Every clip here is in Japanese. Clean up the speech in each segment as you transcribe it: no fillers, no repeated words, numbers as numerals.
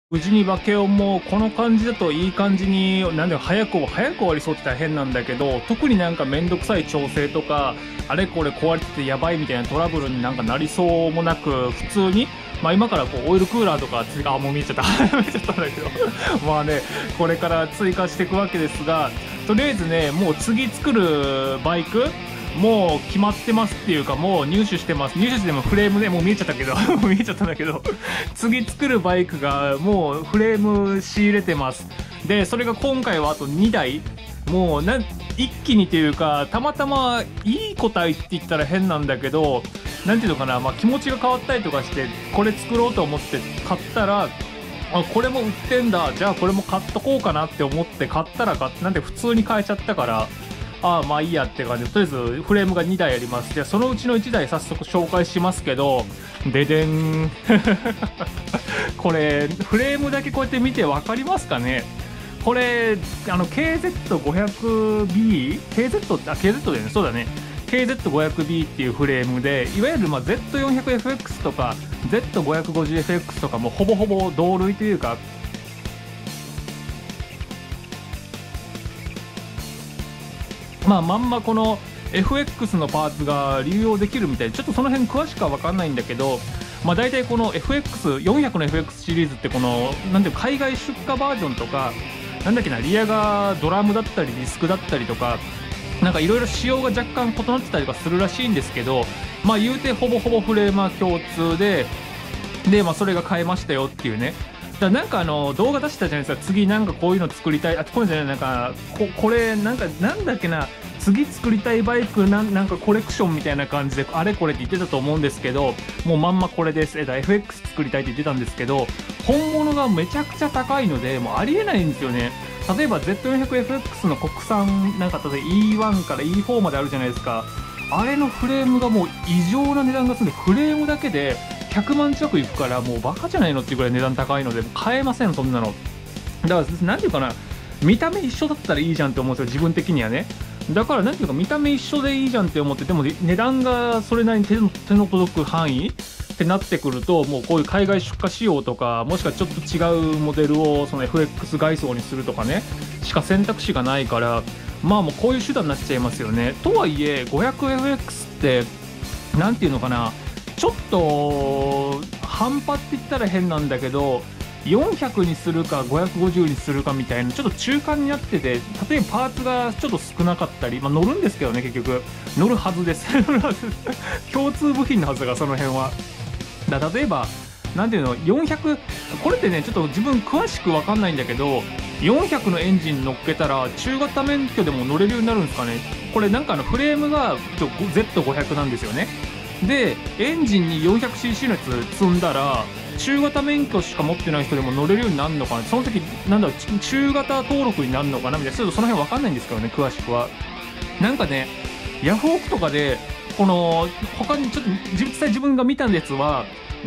無事にバケオンもこの感じだといい感じに、なんで早く終わりそうって大変なんだけど、特になんかめんどくさい調整とか、あれこれ壊れててやばいみたいなトラブルになんかなりそうもなく、普通に、まあ今からこうオイルクーラーとか追加、もう見えちゃった。見えちゃったんだけど。まあね、これから追加していくわけですが、とりあえずね、もう次作るバイク、もう決まってますっていうか、もう入手してます。入手してもフレームでもう見えちゃったけど、もう見えちゃったんだけど、次作るバイクがもうフレーム仕入れてます。で、それが今回はあと2台、もう一気にというか、たまたまいい個体って言ったら変なんだけど、なんていうのかな、まあ気持ちが変わったりとかして、これ作ろうと思って買ったら、あ、これも売ってんだ、じゃあこれも買っとこうかなって思って買ったらなんで普通に買えちゃったから、ああまあいいやって感じで、とりあえずフレームが2台あります。じゃあそのうちの1台早速紹介しますけど、ででん。これ、フレームだけこうやって見て分かりますかね。これ、KZ500B?KZ だよね。そうだね。KZ500B っていうフレームで、いわゆるまあ Z400FX とか Z550FX とかもほぼほぼ同類というか、まあ、まんまこの FX のパーツが流用できるみたいで、ちょっとその辺詳しくは分かんないんだけど、まあ、大体この FX400 の FX シリーズってこのなんていう海外出荷バージョンとか、なんだっけな、リアがドラムだったりディスクだったりとか、なんかいろいろ仕様が若干異なってたりとかするらしいんですけど、まあ言うてほぼほぼフレームは共通で、まあそれが買えましたよっていうね。だからなんか動画出したじゃないですか。次なんかこういうの作りたい。あ、これじゃない、なんかこれなんかなんだっけな、次作りたいバイクなんかコレクションみたいな感じであれこれって言ってたと思うんですけど、もうまんまこれです。FX 作りたいって言ってたんですけど、本物がめちゃくちゃ高いのでもうありえないんですよね。例えば Z400FX の国産なんか例えば E1 から E4 まであるじゃないですか。あれのフレームがもう異常な値段がするんで、フレームだけで100万近くいくから、もうバカじゃないのっていうぐらい値段高いので買えません、そんなの。だからなんていうかな、見た目一緒だったらいいじゃんって思うんですよ、自分的にはね。だからなんていうか、見た目一緒でいいじゃんって思って、でも値段がそれなりに手の届く範囲ってなってくると、もうこういう海外出荷仕様とか、もしくはちょっと違うモデルをその FX 外装にするとかね、しか選択肢がないから、まあもうこういう手段になっちゃいますよね。とはいえ 500FX ってなんていうのかな、ちょっと半端って言ったら変なんだけど、400にするか550にするかみたいなちょっと中間になってて、例えばパーツがちょっと少なかったり、まあ乗るんですけどね、結局乗るはずです。共通部品のはずが、その辺は。例えばなんていうの、400、これってねちょっと自分詳しく分かんないんだけど、400のエンジン乗っけたら中型免許でも乗れるようになるんですかね。これなんかフレームがZ500 なんですよね。でエンジンに 400cc のやつ積んだら中型免許しか持ってない人でも乗れるようになるのかな。その時なんだろう、中型登録になるのかなみたいな、ちょっとその辺分かんないんですけどね、詳しくは。なんかね、ヤフオクとかでこの他にちょっと実際自分が見たやつは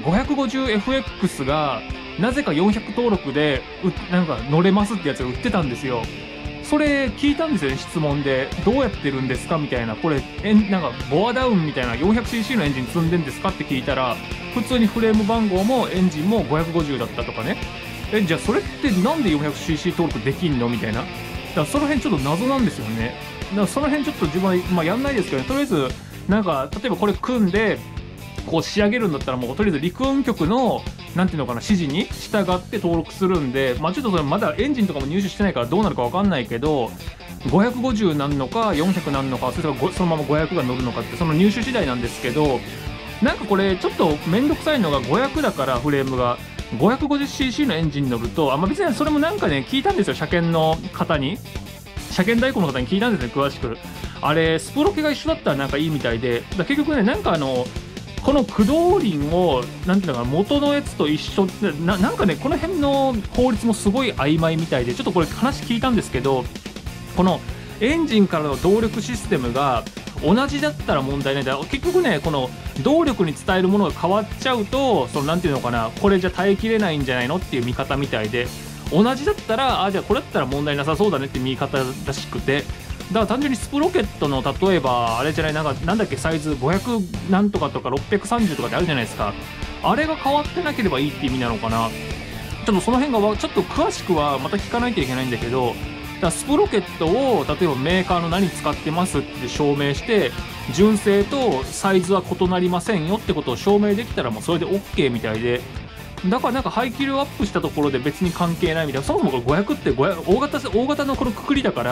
550FX がなぜか400登録でなんか乗れますってやつが売ってたんですよ。それ聞いたんですよね、質問で。どうやってるんですかみたいな。これなんかボアダウンみたいな 400cc のエンジン積んでんですかって聞いたら、普通にフレーム番号もエンジンも550だったとかね。じゃあそれってなんで 400cc 登録できんのみたいな。だからその辺ちょっと謎なんですよね。だからその辺ちょっと自分は、まあ、やんないですけどね。とりあえずなんか例えばこれ組んでこう仕上げるんだったら、もうとりあえず陸運局のなんていうのかな、指示に従って登録するんで、まあちょっとそれまだエンジンとかも入手してないからどうなるか分かんないけど、550なんのか400なんのか、それともそのまま500が乗るのかって、その入手次第なんですけど、なんかこれちょっと面倒くさいのが、500だからフレームが 550cc のエンジンに乗ると、まあ別にそれもなんかね聞いたんですよ、車検の方に。車検代行の方に聞いたんですね、詳しく。あれスプロケが一緒だったらなんかいいみたいで、結局ね、なんかこの駆動輪をなんていうのかな、元のやつと一緒なんかね、この辺の法律もすごい曖昧みたいで、ちょっとこれ話聞いたんですけど、このエンジンからの動力システムが同じだったら問題ないんだ。結局ね、この動力に伝えるものが変わっちゃうと、そのなんていうのかな、これじゃ耐えきれないんじゃないのっていう見方みたいで、同じだったらじゃあこれだったら問題なさそうだねって見方らしくて。だから単純にスプロケットの例えばあれじゃない、なんだっけ、サイズ500なんとかとか630とかってあるじゃないですか。あれが変わってなければいいって意味なのかな。 ちょっとその辺がちょっと詳しくはまた聞かないといけないんだけど、だからスプロケットを例えばメーカーの何使ってますって証明して、純正とサイズは異なりませんよってことを証明できたらもうそれで OK みたいで、だからなんか排気量アップしたところで別に関係ないみたいな。そもそもこれ500って大型のこのくくりだから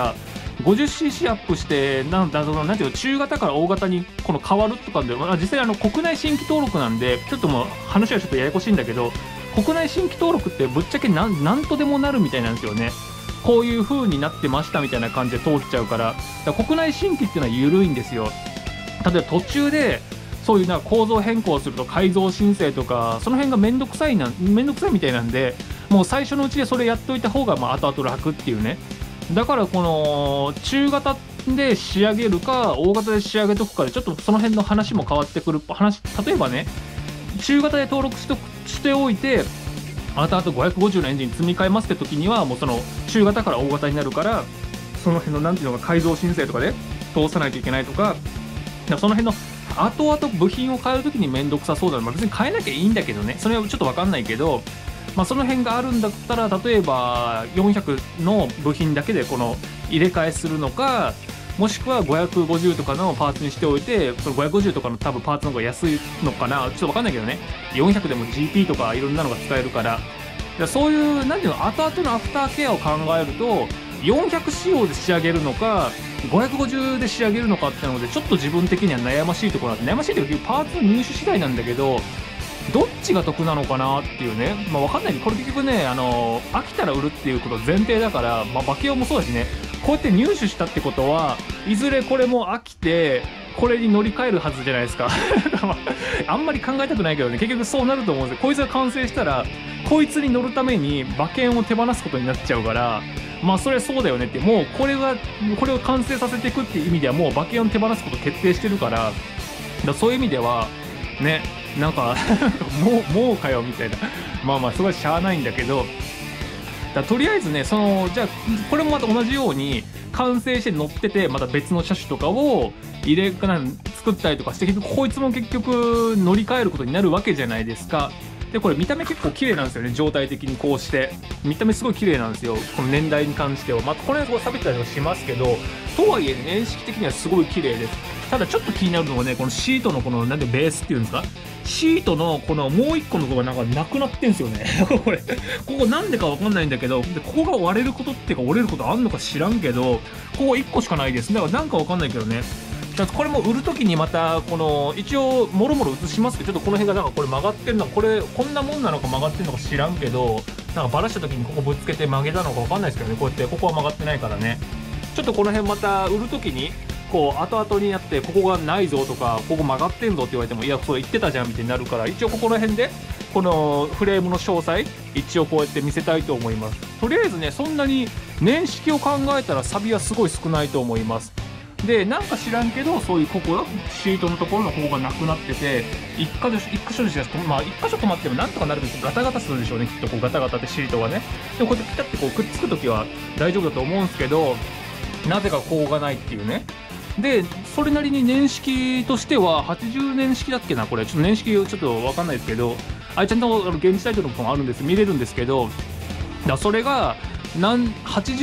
、50cc アップしてなんていうの、中型から大型にこの変わるとかで、実際国内新規登録なんで、ちょっともう話はちょっとややこしいんだけど、国内新規登録ってぶっちゃけなんとでもなるみたいなんですよね。こういう風になってましたみたいな感じで通っちゃうから、国内新規っていうのは緩いんですよ。例えば途中でそういう構造変更すると改造申請とか、その辺がめんどくさいみたいなんで、もう最初のうちでそれやっといた方が後々楽っていうね。だからこの中型で仕上げるか大型で仕上げとくかでちょっとその辺の話も変わってくる例えばね、中型で登録しておいて、あと550のエンジン積み替えますって時にはもうその中型から大型になるから、その辺のなんていうのが改造申請とかで通さないといけないとか、その辺の後々部品を変える時に面倒くさそうだな、別に変えなきゃいいんだけどね、それはちょっと分かんないけど、その辺があるんだったら、例えば400の部品だけでこの入れ替えするのか、もしくは550とかのパーツにしておいて、その550とかの多分パーツの方が安いのかな、ちょっと分かんないけどね、400でも GP とかいろんなのが使えるから、そういうなんていうの、後々のアフターケアを考えると、400仕様で仕上げるのか550で仕上げるのかっていうので、ちょっと自分的には悩ましいところなんで、悩ましいというかパーツの入手次第なんだけど、どっちが得なのかなっていうね、分かんないけど、これ結局ね、飽きたら売るっていうこと前提だから、バケオもそうだしね、こうやって入手したってことはいずれこれも飽きてこれに乗り換えるはずじゃないですかあんまり考えたくないけどね、結局そうなると思うんですよ。こいつが完成したらこいつに乗るために馬券を手放すことになっちゃうから、それはそうだよねって、もうこれを完成させていくっていう意味ではもう馬券を手放すこと決定してるから、そういう意味ではね、なんかもうかよみたいな、それはしゃあないんだけど、とりあえずね、じゃあこれもまた同じように完成して乗ってて、また別の車種とかを作ったりとかして、結局こいつも結局乗り換えることになるわけじゃないですか。でこれ見た目結構綺麗なんですよね、状態的に。こうして見た目すごい綺麗なんですよ、この年代に関しては。この辺は錆びたりはしますけど、とはいえ年式的にはすごい綺麗です。ただちょっと気になるのがね、このシートのこのベースっていうんですか、シートのこのもう一個のところがなくなってんすよねこれここなんでかわかんないんだけど、ここが割れることっていうか折れることあんのか知らんけど、ここ1個しかないです。だからなんかわかんないけどね、これも売るときにまたこの一応もろもろ映しますけど、ちょっとこの辺がこれ曲がってるのか、こんなもんなのか曲がってるのか知らんけど、バラしたときにここぶつけて曲げたのかわかんないですけどね、こうやってここは曲がってないからね、ちょっとこの辺また売るときに後々になって、ここがないぞとかここ曲がってんぞって言われても、いやそう言ってたじゃんみたいになるから、一応ここら辺でこのフレームの詳細一応こうやって見せたいと思います。とりあえずね、そんなに年式を考えたらサビはすごい少ないと思います。でなんか知らんけど、そういうここシートのところの方がなくなってて、一箇所でしか一箇所止まってもなんとかなるんですけど、ガタガタするでしょうね、きっとガタガタってシートがね。でもこうやってピタッてくっつくときは大丈夫だと思うんですけど、なぜかこうがないっていうね。でそれなりに年式としては80年式だっけな、これちょっと年式ちょっと分かんないですけど、ちゃんと現地タイトルもあるんです、見れるんですけど、それが多分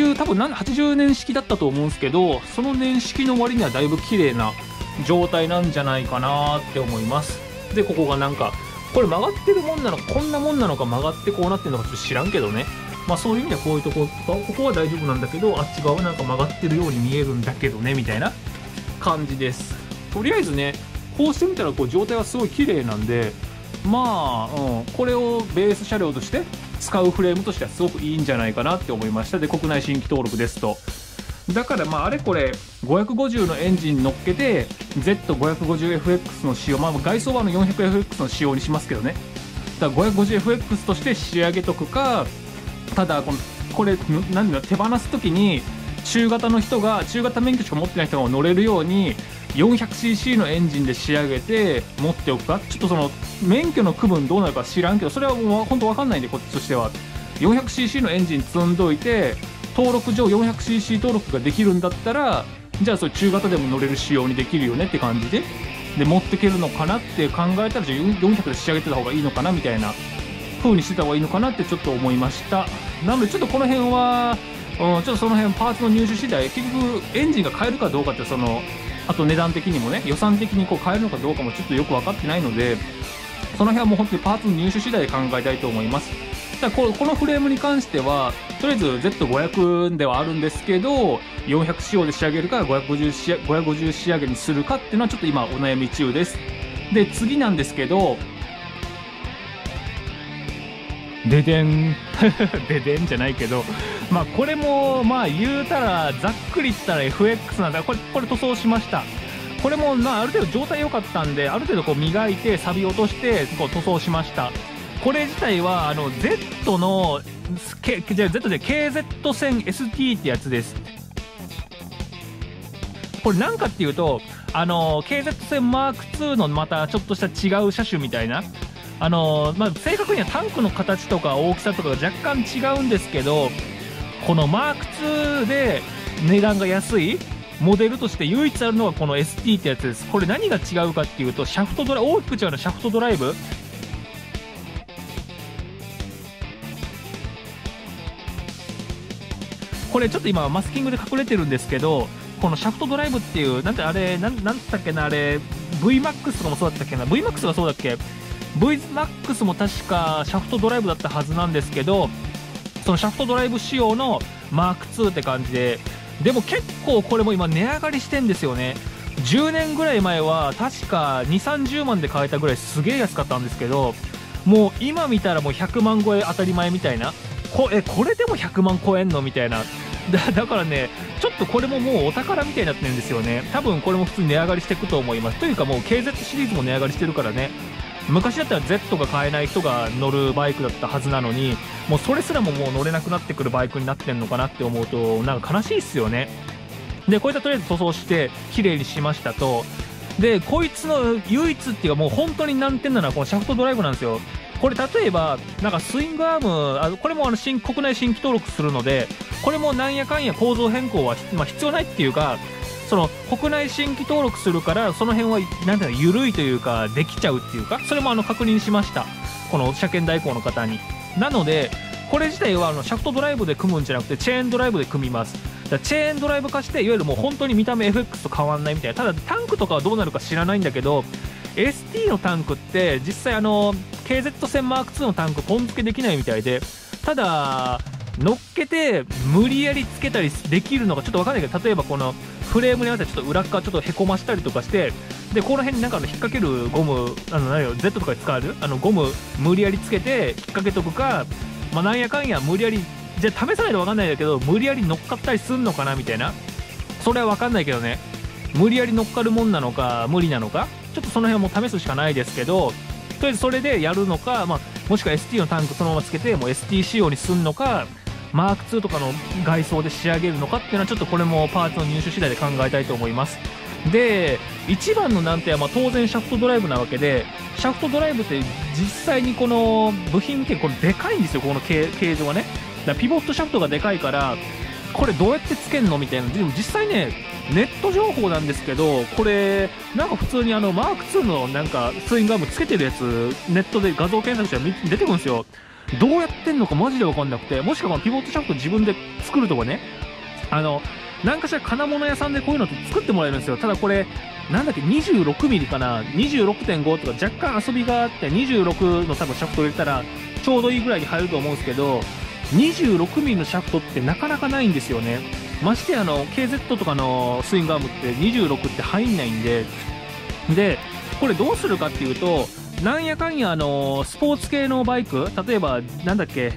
80年式だったと思うんですけど、その年式の割にはだいぶ綺麗な状態なんじゃないかなって思います。でここがこれ曲がってるもんなのか、こんなもんなのか、曲がってこうなってるのかちょっと知らんけどね、そういう意味ではこういうところとか、ここは大丈夫なんだけど、あっち側は曲がってるように見えるんだけどねみたいな感じです。とりあえずね、こうしてみたら状態はすごい綺麗なんで、これをベース車両として使うフレームとしてはすごくいいんじゃないかなって思いました。で国内新規登録ですと、だからあれこれ550のエンジン乗っけて Z550FX の仕様、外装は400FX の仕様にしますけどね、だから 550FX として仕上げとくか、ただこれ手放す時に中型免許しか持ってない人が乗れるように 400cc のエンジンで仕上げて持っておくか、ちょっとその免許の区分どうなるか知らんけど、それはもう本当分かんないんで、こっちとしては 400cc のエンジン積んどいて、登録上 400cc 登録ができるんだったら、じゃあそれ中型でも乗れる仕様にできるよねって感じで持ってけるのかなって考えたら、じゃあ400で仕上げてた方がいいのかなみたいな風にしてた方がいいのかなってちょっと思いました。なのでちょっとこの辺は、ちょっとその辺パーツの入手次第、結局エンジンが買えるかどうかって、あと値段的にもね、予算的にこう買えるのかどうかもちょっとよく分かってないので、その辺はもう本当にパーツの入手次第で考えたいと思います。だからこのフレームに関しては、とりあえず Z500 ではあるんですけど、400仕様で仕上げるか550仕上げにするかっていうのはちょっと今お悩み中です。で、次なんですけど、ででんででんじゃないけど、まあこれもまあ言うたらざっくり言ったら FX なんだ。これ塗装しました。これもまあある程度状態良かったんで、ある程度こう磨いて錆落としてこう塗装しました。これ自体はZ のじゃあ Z で KZ 線 ST ってやつです。これなんかっていうとKZ 線 M2 のまたちょっとした違う車種みたいな、まあ、正確にはタンクの形とか大きさとかが若干違うんですけど、この M2 で値段が安いモデルとして唯一あるのがこの ST ってやつです。これ何が違うかっていうと、シャフトドライブ、大きく違うのはシャフトドライブ。これちょっと今マスキングで隠れてるんですけど、このシャフトドライブっていう、なんてあれ、なんだったっけな、あれ、VMAX とかもそうだったっけな、VMAX がそうだっけ、VMAX も確かシャフトドライブだったはずなんですけど、そのシャフトドライブ仕様の M2 って感じで、でも結構これも今値上がりしてんですよね。10年ぐらい前は確か2、30万で買えたぐらいすげえ安かったんですけど、もう今見たらもう100万超え当たり前みたいな、これでも100万超えんのみたいな。だからね、ちょっとこれももうお宝みたいになってるんですよね。多分これも普通に値上がりしていくと思います。というかもう KZ シリーズも値上がりしてるからね。昔だったら Z が買えない人が乗るバイクだったはずなのに、もうそれすらももう乗れなくなってくるバイクになってんのかなって思うと、なんか悲しいっすよね。で、こういったとりあえず塗装して綺麗にしましたと。で、こいつの唯一っていうかもう本当に難点なのはこのシャフトドライブなんですよ。これ例えばなんかスイングアーム、これも国内新規登録するので、これもなんやかんや構造変更は、まあ、必要ないっていうか、その国内新規登録するからその辺はなんていうの緩いというかできちゃうっていうか、それも確認しました、この車検代行の方に。なのでこれ自体はシャフトドライブで組むんじゃなくてチェーンドライブで組みます。だからチェーンドライブ化して、いわゆるもう本当に見た目 FX と変わんないみたいな。ただタンクとかはどうなるか知らないんだけど、 ST のタンクって実際KZ 線 M2 のタンクポン付けできないみたいで、ただ乗っけて無理やりつけたりできるのかちょっと分かんないけど、例えばこのフレームに合わせてちょっと裏側ちょっとへこましたりとかして、でこの辺になんか引っ掛けるゴム、何よ Z とかで使われるゴム無理やりつけて引っ掛けとくか、まあ、なんやかんや無理やり、じゃあ試さないと分かんないんだけど無理やり乗っかったりすんのかなみたいな。それは分かんないけどね、無理やり乗っかるもんなのか無理なのか、ちょっとその辺も試すしかないですけど、とりあえずそれでやるのか、まあ、もしくは ST のタンクそのままつけてもう ST 仕様にすんのか、マーク2とかの外装で仕上げるのかっていうのはちょっとこれもパーツの入手次第で考えたいと思います。で、一番の難点はまあ当然シャフトドライブなわけで、シャフトドライブって実際にこの部品ってこれでかいんですよ、この形状がね。だからピボットシャフトがでかいから、これどうやってつけんのみたいな。でも実際ね、ネット情報なんですけど、これなんか普通にマーク2のなんかスイングアームつけてるやつネットで画像検索したら出てくるんですよ。どうやってんのかマジで分かんなくて、もしくはピボットシャフト自分で作るとかね、なんかしら金物屋さんでこういうのって作ってもらえるんですよ。ただこれなんだっけ 26mm かな 26.5 とか若干遊びがあって、26の多分シャフト入れたらちょうどいいぐらいに入ると思うんですけど、26mm のシャフトってなかなかないんですよね。ましてKZ とかのスイングアームって26って入んないんで、これどうするかっていうと、なんやかんやスポーツ系のバイク、例えばなんだっけ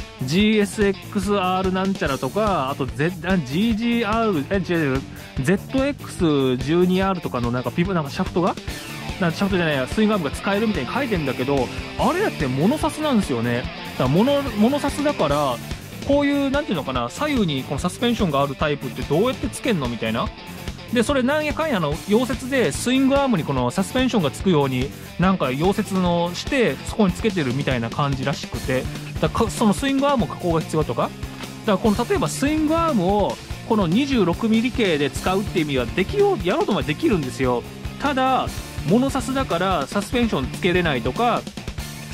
GSXR なんちゃらとか、あと、ZX12R とかのなんかシャフトがシャフトじゃないや、スイングアームが使えるみたいに書いてるんだけど、あれだってモノサスなんですよね。だからモノサスだから、こういうなんていうのかな、左右にこのサスペンションがあるタイプってどうやってつけんのみたいな。でそれなんやかんや溶接でスイングアームにこのサスペンションがつくようになんか溶接のしてそこにつけてるみたいな感じらしくて、そのスイングアーム加工が必要とか、だからこの例えばスイングアームをこの 26mm 系で使うっていう意味はやろうと思えばできるんですよ。ただモノサスだからサスペンションつけれないとか、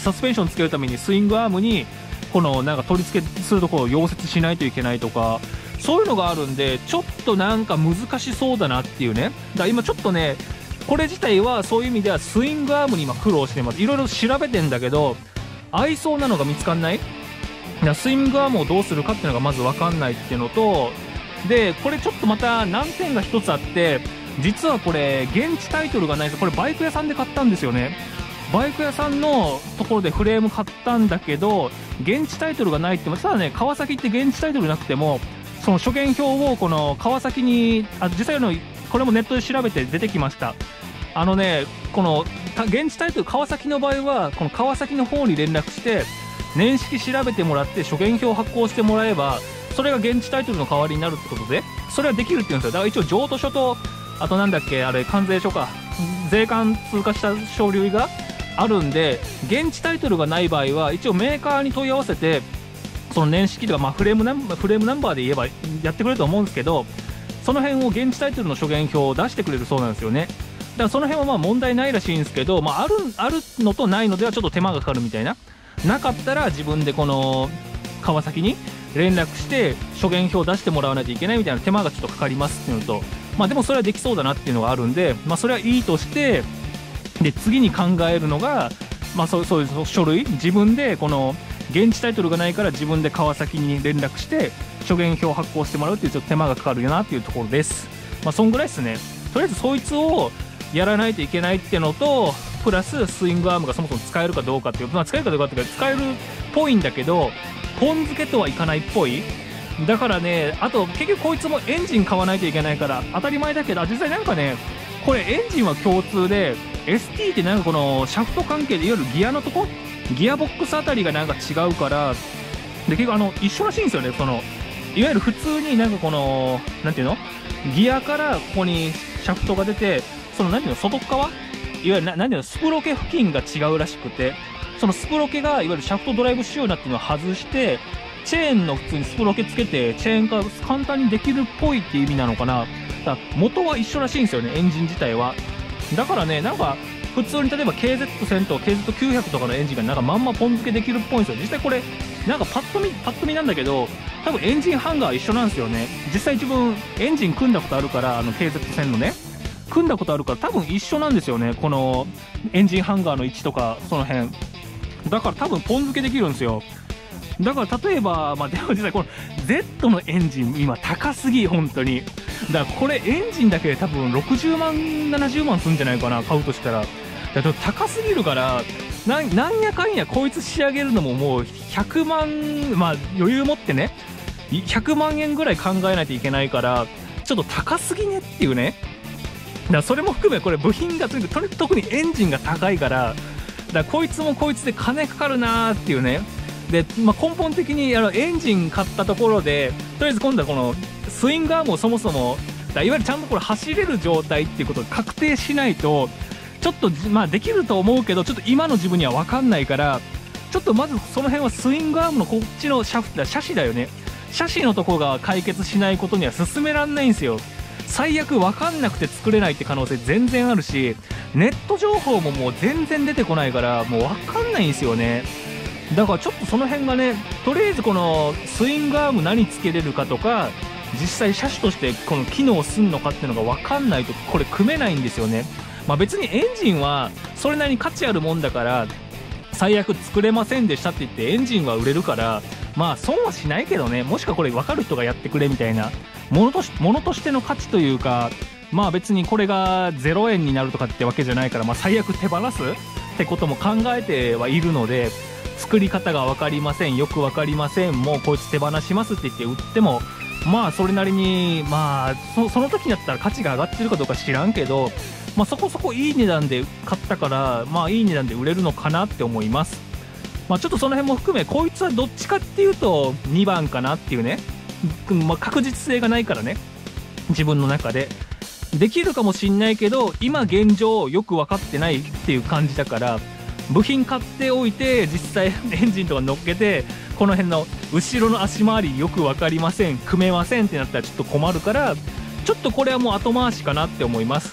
サスペンションつけるためにスイングアームにこのなんか取り付けするところを溶接しないといけないとか、そういうのがあるんでちょっとなんか難しそうだなっていうね。だから今ちょっとねこれ自体はそういう意味ではスイングアームに今苦労してます。いろいろ調べてんだけど合いそうなのが見つかんない。スイングアームをどうするかっていうのがまず分かんないっていうのと、でこれちょっとまた難点が一つあって、実はこれ現地タイトルがないです。これバイク屋さんで買ったんですよね。バイク屋さんのところでフレーム買ったんだけど現地タイトルがないって。ただね川崎って現地タイトルなくてもその諸言表をこの川崎に実際のこれもネットで調べて出てきました。この現地タイトル川崎の場合はこの川崎の方に連絡して年式調べてもらって諸言表を発行してもらえばそれが現地タイトルの代わりになるってことでそれはできるって言うんですよ。だから一応譲渡書とあとなんだっけあれ関税書か税関通過した書類があるんで、現地タイトルがない場合は一応メーカーに問い合わせてその年式とか、フレームナンバーで言えばやってくれると思うんですけど、その辺を現地タイトルの諸言表を出してくれるそうなんですよね。だからその辺はまあ問題ないらしいんですけど、あるのとないのではちょっと手間がかかるみたいな。なかったら自分でこの川崎に連絡して諸言表を出してもらわないといけないみたいな手間がちょっとかかりますっていうのと、でもそれはできそうだなっていうのがあるんで、それはいいとして、で次に考えるのが、そういう書類自分でこの現地タイトルがないから自分で川崎に連絡して諸言表を発行してもらうっていうちょっと手間がかかるよなっていうところです。そんぐらいですね。とりあえずそいつをやらないといけないっていうのとプラススイングアームがそもそも使えるかどうかっていう、使えるかどうかっていうか使えるっぽいんだけどポン付けとはいかないっぽい。だからね、あと結局こいつもエンジン買わないといけないから当たり前だけど、実際なんかねこれエンジンは共通で ST ってなんかこのシャフト関係でいわゆるギアのとこギアボックスあたりがなんか違うからで結構一緒らしいんですよね。そのいわゆる普通になんかこのなんていうのギアからここにシャフトが出てそのなんていうの外側いわゆるなんていうのスプロケ付近が違うらしくて、そのスプロケがいわゆるシャフトドライブ仕様になっていうのを外してチェーンの普通にスプロケつけてチェーン化簡単にできるっぽいっていう意味なのかな。だから元は一緒らしいんですよねエンジン自体は。だからねなんか普通に例えば KZ1000 と KZ900 とかのエンジンがなんかまんまポン付けできるっぽいんですよ。実際これなんかパッと見なんだけど多分エンジンハンガー一緒なんですよね。実際自分エンジン組んだことあるからKZ1000 のね組んだことあるから多分一緒なんですよね。このエンジンハンガーの位置とかその辺だから多分ポン付けできるんですよ。だから例えばでも実際この Z のエンジン今高すぎ本当に。だからこれエンジンだけで多分60万70万するんじゃないかな買うとしたら。だから高すぎるからなんやかんやこいつ仕上げるのももう100万余裕持ってね100万円ぐらい考えないといけないからちょっと高すぎねっていうね。だからそれも含めこれ部品が特にエンジンが高いからこいつもこいつで金かかるなーっていうね。で、根本的にエンジン買ったところでとりあえず今度はこのスイングアームをそもそもいわゆるちゃんとこれ走れる状態っていうことを確定しないとちょっとできると思うけどちょっと今の自分には分かんないからちょっとまずその辺はスイングアームのこっちのシャシだよね。シャシのとこが解決しないことには進めらんないんですよ。最悪分かんなくて作れないって可能性全然あるしネット情報ももう全然出てこないからもう分かんないんですよね。だからちょっとその辺がねとりあえずこのスイングアーム何つけれるかとか実際車種としてこの機能すんのかっていうのが分かんないとこれ組めないんですよね。別にエンジンはそれなりに価値あるもんだから最悪作れませんでしたって言ってエンジンは売れるから損はしないけどね、もしくはこれ分かる人がやってくれみたいなものとしての価値というか別にこれが0円になるとかってわけじゃないから最悪手放すってことも考えてはいるので作り方が分かりませんよく分かりませんもうこいつ手放しますって言って売ってもそれなりにその時になったら価値が上がってるかどうか知らんけどそこそこいい値段で買ったからいい値段で売れるのかなって思います。ちょっとその辺も含めこいつはどっちかっていうと2番かなっていうね、確実性がないからね自分の中でできるかもしんないけど今現状よく分かってないっていう感じだから部品買っておいて実際エンジンとか乗っけてこの辺の後ろの足回りよく分かりません組めませんってなったらちょっと困るからちょっとこれはもう後回しかなって思います。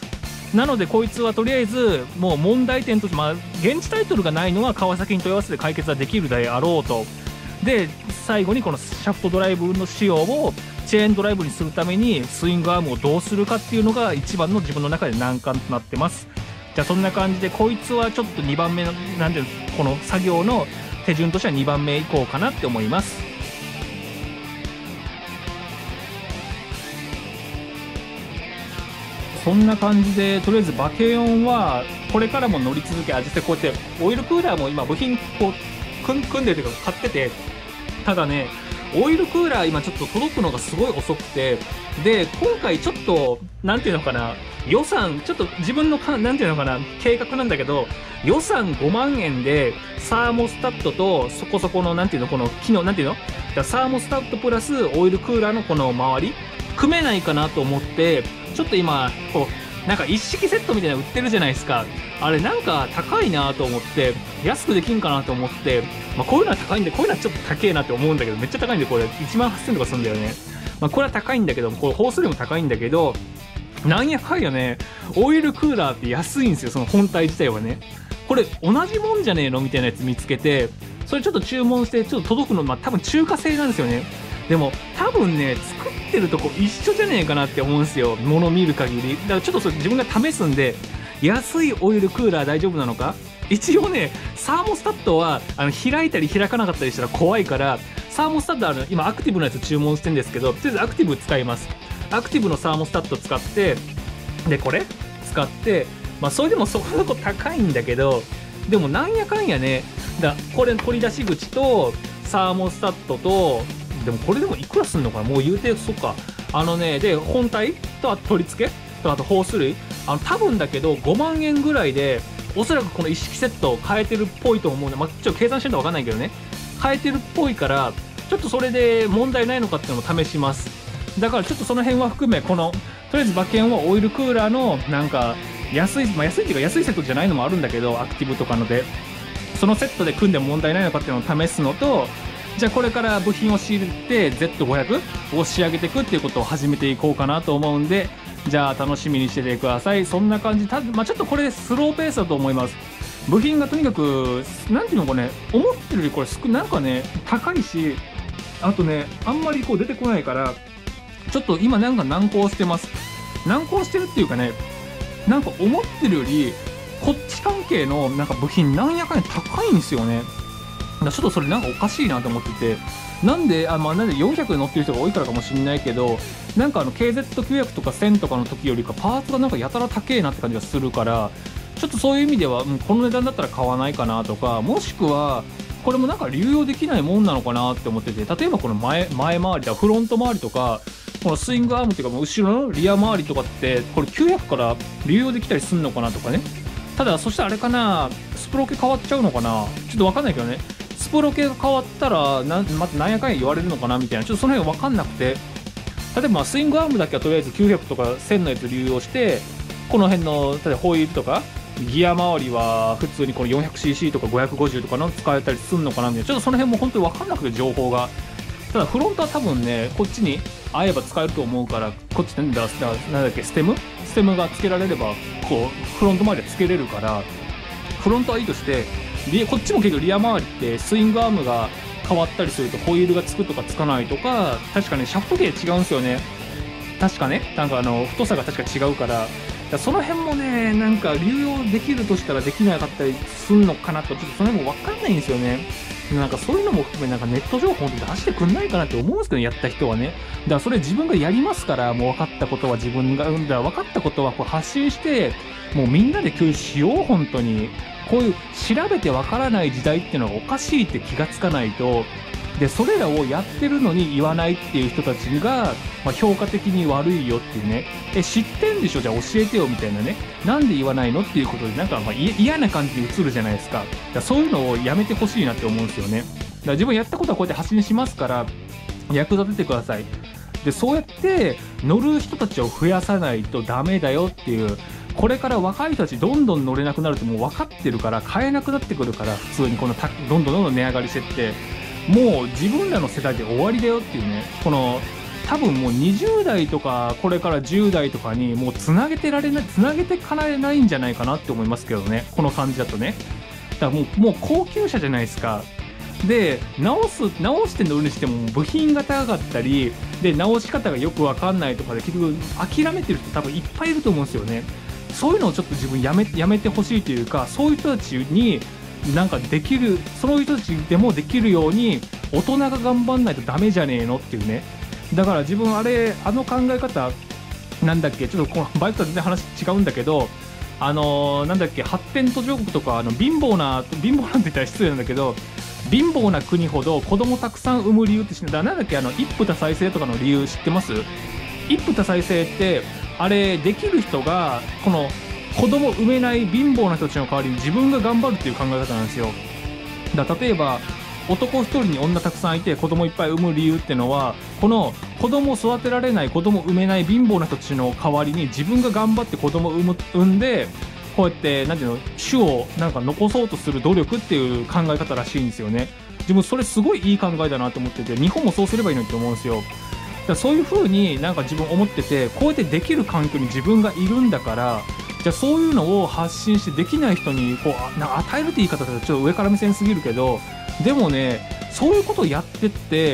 なのでこいつはとりあえずもう問題点として、現地タイトルがないのは川崎に問い合わせて解決はできるであろうと。で最後にこのシャフトドライブの仕様をチェーンドライブにするためにスイングアームをどうするかっていうのが一番の自分の中で難関となってます。じゃあそんな感じでこいつはちょっと2番目のなんていうの、この作業の手順としては2番目以降かなって思います。そんな感じでとりあえずバケヨンはこれからも乗り続け、実際こうやってオイルクーラーも今部品こう組んでるというか買ってて、ただねオイルクーラー今ちょっと届くのがすごい遅くて、で今回ちょっとなんていうのかな、予算ちょっと自分のなんていうのかな計画なんだけど、予算5万円でサーモスタットとそこそこのなんていうのこの機能なんていうのサーモスタットプラスオイルクーラーのこの周り組めないかなと思って、ちょっと今こうなんか一式セットみたいなの売ってるじゃないですか。あれなんか高いなと思って安くできんかなと思って、こういうのは高いんで、こういうのはちょっと高えなって思うんだけど、めっちゃ高いんでこれ1万8000とかするんだよね。これは高いんだけど、これ放送量も高いんだけど、なんやかんやねオイルクーラーって安いんですよ、その本体自体はね。これ同じもんじゃねえのみたいなやつ見つけて、それちょっと注文してちょっと届くの多分中華製なんですよね。でも多分ね作ってるとこ一緒じゃねえかなって思うんですよ、物見る限り。だからちょっとそれ自分が試すんで、安いオイルクーラー大丈夫なのか。一応ねサーモスタットは開いたり開かなかったりしたら怖いから、サーモスタット今アクティブのやつ注文してるんですけど、とりあえずアクティブ使います。アクティブのサーモスタット使って、でこれ使って、それでもそこそこ高いんだけど、でもなんやかんやね、これ取り出し口とサーモスタットと、でもこれでもいくらすんのかな、もう言うて、そっかで本体とあと取り付けとあとホース類多分だけど5万円ぐらいでおそらくこの一式セットを変えてるっぽいと思うんで、ちょっと計算してるのか分かんないけどね、変えてるっぽいから、ちょっとそれで問題ないのかっていうのも試します。だからちょっとその辺は含め、このとりあえず馬券はオイルクーラーのなんか安いっていうか安いセットじゃないのもあるんだけど、アクティブとかのでそのセットで組んでも問題ないのかっていうのを試すのと、じゃあこれから部品を仕入れて Z500 を仕上げていくっていうことを始めていこうかなと思うんで、じゃあ楽しみにしててください。そんな感じ、ちょっとこれスローペースだと思います。部品がとにかくなんていうのかね、思ってるよりこれなんかね高いし、あとねあんまりこう出てこないから、ちょっと今なんか難航してます。難航してるっていうかね、なんか思ってるよりこっち関係のなんか部品なんやかんや高いんですよね。ちょっとそれなんかおかしいなと思ってて、なんでなんで400で乗ってる人が多いからかもしれないけど、なんかKZ900 とか1000とかの時よりかパーツがなんかやたら高えなって感じがするから、ちょっとそういう意味では、この値段だったら買わないかなとか、もしくはこれもなんか流用できないもんなのかなって思ってて、例えばこの前回りだフロント周りとか、このスイングアームっていうか後ろのリア周りとかってこれ900から流用できたりすんのかなとかね。ただそしたらあれかな、スプロケ変わっちゃうのかな、ちょっと分かんないけどね。スプロケが変わったらまたなんやかんや言われるのかなみたいな、ちょっとその辺分かんなくて、例えばスイングアームだけはとりあえず900とか1000のやつ流用して、この辺の例えばホイールとかギア周りは普通にこの 400cc とか550とかの使えたりするのかなみたいな、ちょっとその辺も本当に分かんなくて情報が。ただフロントは多分ねこっちに合えば使えると思うから、こっちなんだっけステムがつけられればこうフロント周りはつけれるから、フロントはいいとして、こっちも結構リア周りってスイングアームが変わったりするとホイールがつくとかつかないとか、確かねシャフト系違うんですよね。確かね、なんか太さが確か違うから、その辺もねなんか流用できるとしたらできなかったりするのかなと、ちょっとその辺も分かんないんですよね。なんかそういうのも含めなんかネット情報って出してくんないかなって思うんですけど、やった人はね。だからそれ自分がやりますから、もう分かったことは自分が分かったことはこう発信して、もうみんなで共有しよう。本当にこういう調べて分からない時代っていうのがおかしいって気がつかないと、でそれらをやってるのに言わないっていう人たちが、評価的に悪いよっていうね、知ってんでしょじゃあ教えてよみたいなね、なんで言わないのっていうことでなんか嫌な感じに映るじゃないですか。だからそういうのをやめてほしいなって思うんですよね。だから自分やったことはこうやって発信しますから役立ててください。でそうやって乗る人たちを増やさないとダメだよっていう、これから若い人たちどんどん乗れなくなるってもう分かってるから、買えなくなってくるから、普通にこのどんどん値上がりしてって、もう自分らの世代で終わりだよっていうね、この多分もう20代とかこれから10代とかにもうつなげてかないんじゃないかなって思いますけどね、この感じだとね。だからもう高級車じゃないですか。で直して乗るにしても部品が高かったりで、直し方がよく分かんないとかで結局諦めてる人多分いっぱいいると思うんですよね。そういうのをちょっと自分やめてほしいというか、そういう人たちになんかできる、そういう人たちでもできるように大人が頑張んないとダメじゃねえのっていうね。だから自分あの考え方なんだっけ、ちょっとこのバイクとは全然話違うんだけど、なんだっけ、発展途上国とか貧乏なんて言ったら失礼なんだけど、貧乏な国ほど子供たくさん産む理由ってなんだっけ、一夫多妻制とかの理由知ってます？一夫多妻制ってあれできる人がこの子供産めない貧乏な人たちの代わりに自分が頑張るっていう考え方なんですよ。例えば男一人に女たくさんいて子供いっぱい産む理由ってのは、この子供を育てられない子供産めない貧乏な人たちの代わりに自分が頑張って子供を産んで、こうやってなんていうの、種をなんか残そうとする努力っていう考え方らしいんですよね。自分それすごいいい考えだなと思ってて、日本もそうすればいいのにと思うんですよ。だからそういう風になんか自分思ってて、こうやってできる環境に自分がいるんだから、じゃあそういうのを発信してできない人にこう与えるって言い方だとちょっと上から目線すぎるけど、でもね、そういうことをやってって、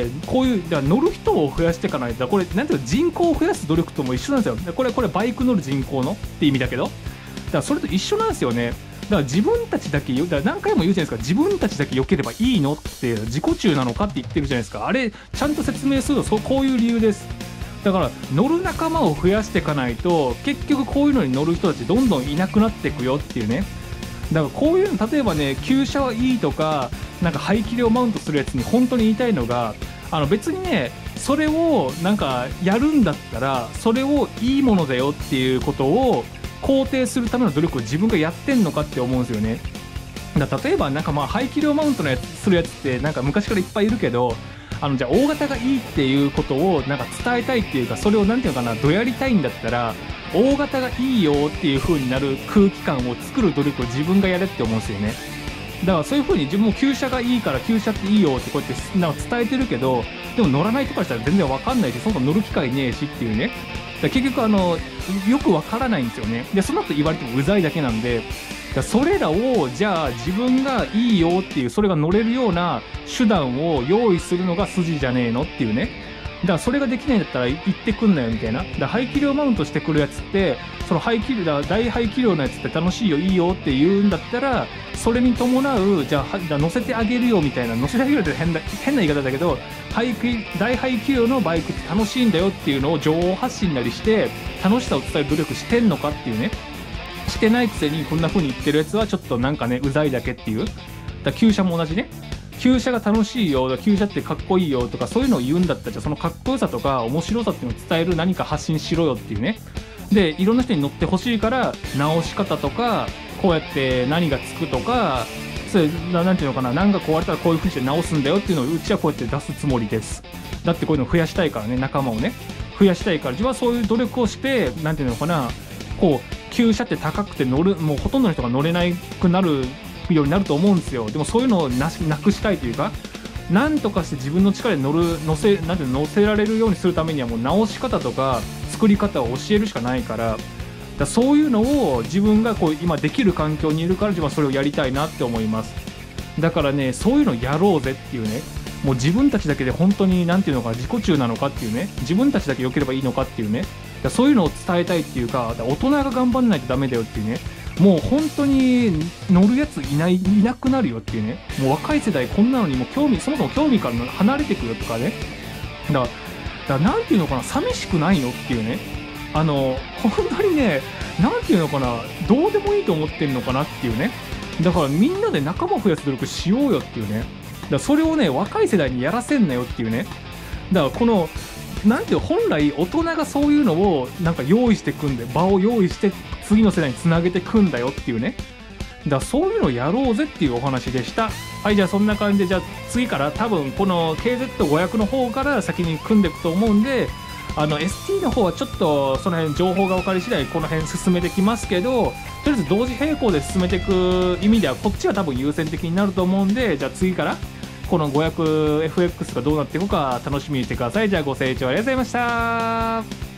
こういうだから乗る人を増やしていかないと、これなんていうの、人口を増やす努力とも一緒なんですよ。これバイク乗る人口のって意味だけど、だからそれと一緒なんですよね。だから自分たちだけだから何回も言うじゃないですか、自分たちだけ良ければいいのって、自己中なのかって言ってるじゃないですか。あれちゃんと説明するとこういう理由です。だから乗る仲間を増やしていかないと、結局こういうのに乗る人たちどんどんいなくなっていくよっていうね。だからこういうの、例えばね、旧車はいいとか、なんか排気量マウントするやつに本当に言いたいのが、別にね、それをなんかやるんだったら、それをいいものだよっていうことを肯定するための努力を自分がやってんのかって思うんですよね。例えばなんか排気量マウントのするやつってなんか昔からいっぱいいるけど、じゃあ大型がいいっていうことをなんか伝えたいっていうか、それをなんていうのかな、どやりたいんだったら大型がいいよっていう風になる空気感を作る努力を自分がやれって思うんですよね。だからそういう風に自分も旧車がいいから旧車っていいよってこうやってなんか伝えてるけど、でも乗らないとかしたら全然わかんないし、そもそも乗る機会ねえしっていうね。だから結局よくわからないんですよね。でその後言われてもうざいだけなんで、それらをじゃあ自分がいいよっていう、それが乗れるような手段を用意するのが筋じゃねえのっていうね。だからそれができないんだったら行ってくんなよみたいな。だから排気量マウントしてくるやつって、その大排気量のやつって楽しいよいいよって言うんだったら、それに伴うじゃあ乗せてあげるよみたいな、乗せてあげるって変な言い方だけど、大排気量のバイクって楽しいんだよっていうのを情報発信なりして楽しさを伝える努力してんのかっていうね。してないくせにこんな風に言ってるやつはちょっとなんかね、うざいだけっていう。だから旧車も同じね。旧車が楽しいよ、旧車ってかっこいいよとかそういうのを言うんだったら、じゃあそのかっこよさとか面白さっていうのを伝える何か発信しろよっていうね。でいろんな人に乗ってほしいから直し方とか、こうやって何がつくとか、それなんていうのかな、何が壊れたらこういう風にして直すんだよっていうのをうちはこうやって出すつもりです。だってこういうのを増やしたいからね、仲間をね増やしたいから、自分はそういう努力をして、なんていうのかな、こう旧車って高くてもうほとんどの人が乗れなくなるようになると思うんですよ。でもそういうのをなくしたいというか、なんとかして自分の力で乗せられるようにするためにはもう直し方とか作り方を教えるしかないから、そういうのを自分がこう今できる環境にいるから、自分はそれをやりたいなって思います。だからね、そういうのやろうぜっていうね。もう自分たちだけで本当になんていうのか、自己中なのかっていうね、自分たちだけ良ければいいのかっていうね、そういうのを伝えたいっていうか、大人が頑張んないとダメだよっていうね。もう本当に乗るやついなくなるよっていうね。もう若い世代こんなのにもそもそも興味から離れてくよとかね。だからなんていうのかな、寂しくないのっていうね。本当にね、なんていうのかな、どうでもいいと思ってんのかなっていうね。だからみんなで仲間増やす努力しようよっていうね。だからそれをね、若い世代にやらせんなよっていうね。だからこのなんていう、本来大人がそういうのをなんか用意してくんで、場を用意して次の世代につなげてくんだよっていうね。だからそういうのをやろうぜっていうお話でした。はい、じゃあそんな感じで、じゃあ次から多分この KZ500 の方から先に組んでいくと思うんで、ST の方はちょっとその辺情報が分かり次第この辺進めてきますけど、とりあえず同時並行で進めていく意味ではこっちは多分優先的になると思うんで、じゃあ次からこの 500FX がどうなっていくか楽しみにしてください。じゃあご清聴ありがとうございました。